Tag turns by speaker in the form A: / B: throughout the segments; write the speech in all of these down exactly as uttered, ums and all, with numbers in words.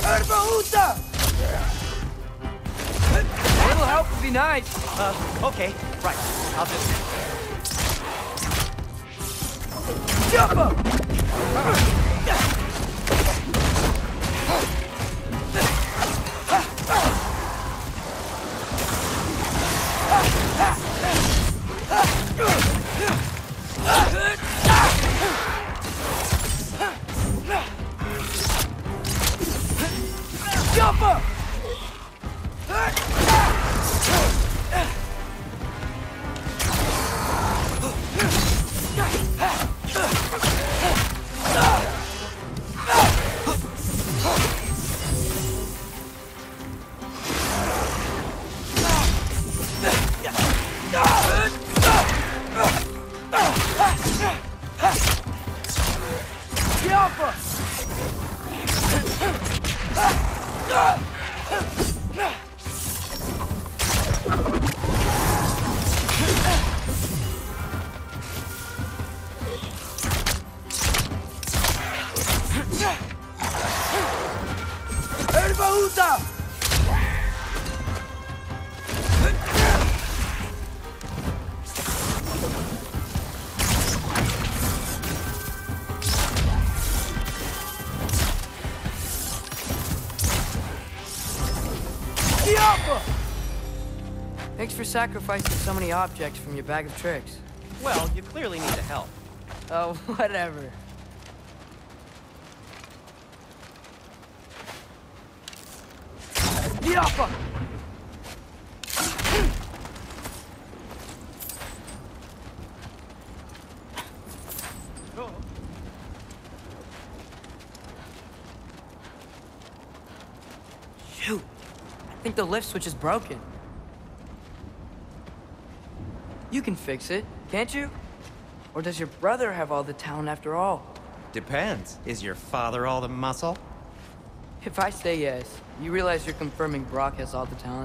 A: Herbahuta!
B: A little help would be nice.
C: Uh, okay, right. I'll just...
A: Jump up! Jump up! Herbahuta!
B: Thanks for sacrificing so many objects from your bag of tricks.
C: Well, you clearly need the help.
B: Oh, whatever.
A: Diapa!
B: Shoot. I think the lift switch is broken. You can fix it, can't you? Or does your brother have all the talent after all?
C: Depends. Is your father all the muscle?
B: If I say yes, you realize you're confirming Brock has all the talent?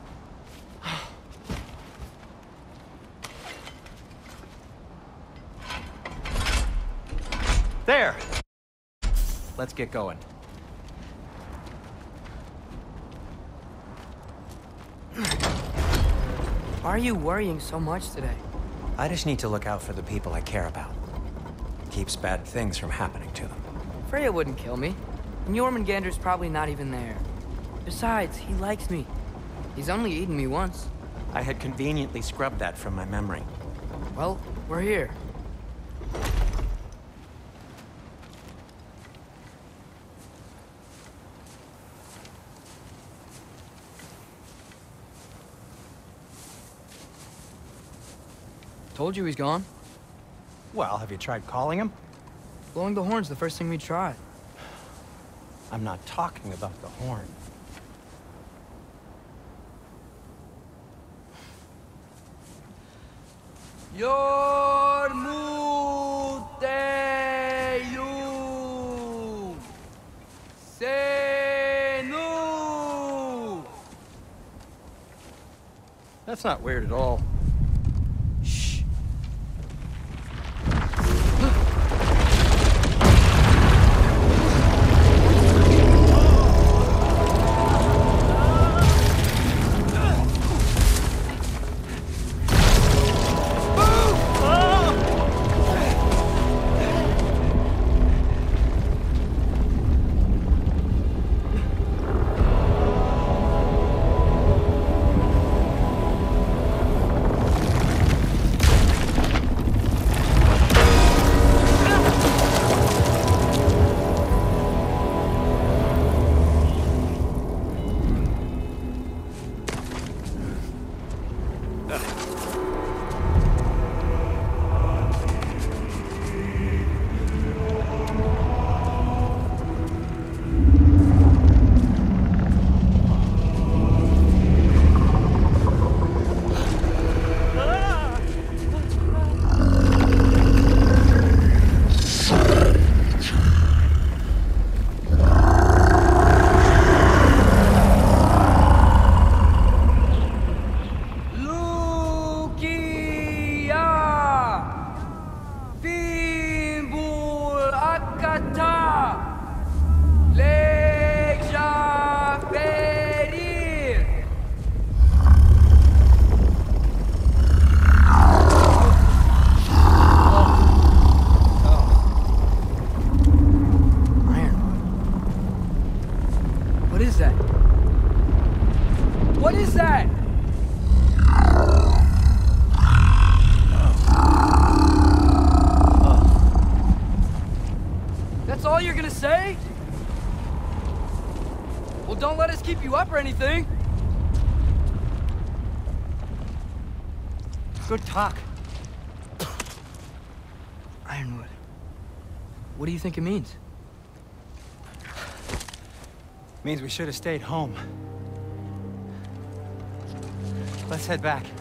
C: There! Let's get going.
B: Why are you worrying so much today?
D: I just need to look out for the people I care about. Keeps bad things from happening to them.
B: Freya wouldn't kill me. And Jormungandr's probably not even there. Besides, he likes me. He's only eaten me once.
D: I had conveniently scrubbed that from my memory.
B: Well, we're here. Told you he's gone.
D: Well, have you tried calling him?
B: Blowing the horn's the first thing we tried.
D: I'm not talking about the horn.
B: Yormuteyu Senu.
D: That's not weird at all. Shh.
A: What is that? What is that? That's all you're gonna say? Well, don't let us keep you up or anything.
C: Good talk.
B: Ironwood. What do you think it means?
C: Means we should have stayed home. Let's head back.